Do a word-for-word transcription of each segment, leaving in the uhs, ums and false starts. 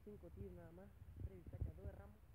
cinco tiros nada más, tres bizcachas, dos de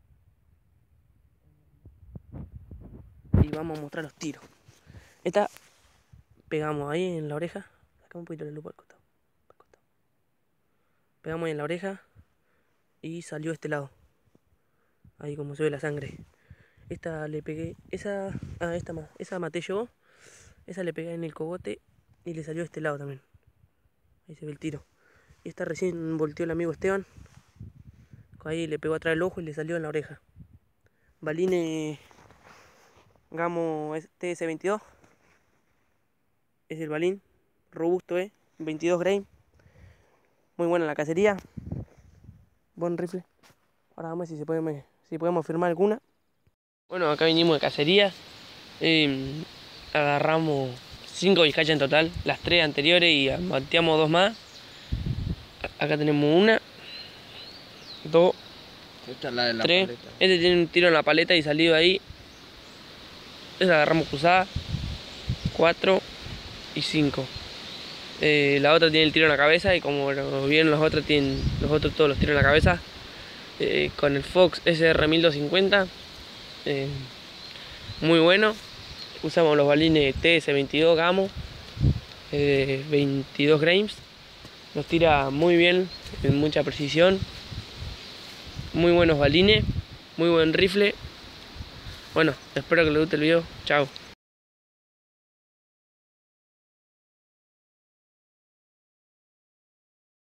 ramo. Y vamos a mostrar los tiros. Esta pegamos ahí en la oreja. Sacamos un poquito la lupa al costado, al costado. Pegamos ahí en la oreja y salió este lado. Ahí como se ve la sangre. Esta le pegué, esa, ah, esta más, esa maté yo. Esa le pegué en el cogote y le salió este lado también. Ahí se ve el tiro. Y esta recién volteó el amigo Esteban. Ahí le pegó atrás el ojo y le salió en la oreja. Baline Gamo T S veintidós. Es el balín. Robusto, eh. veintidós grain. Muy buena la cacería. Buen rifle. Ahora vamos a ver si, se puede, si podemos firmar alguna. Bueno, acá vinimos de cacería. Eh, agarramos cinco bizcachas en total. Las tres anteriores y bateamos dos más. Acá tenemos una. Dos. Esta es la de la tres. paleta. Este tiene un tiro en la paleta y salido ahí. Esa agarramos cruzada. Cuatro y cinco. Eh, la otra tiene el tiro en la cabeza y como vieron los otros tienen los otros todos los tiros en la cabeza. Eh, con el Fox S R mil doscientos cincuenta. Eh, muy bueno. Usamos los balines T S veintidós Gamo. Eh, veintidós grains. Nos tira muy bien, en mucha precisión. Muy buenos balines, muy buen rifle. Bueno, espero que les guste el video. Chao.